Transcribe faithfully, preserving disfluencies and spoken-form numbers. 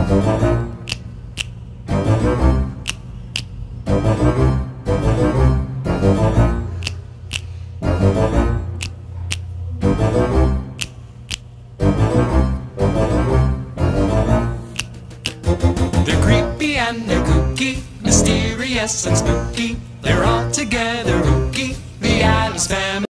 They're creepy and they're kooky, mysterious and spooky. They're all together ooky, the Addams Family.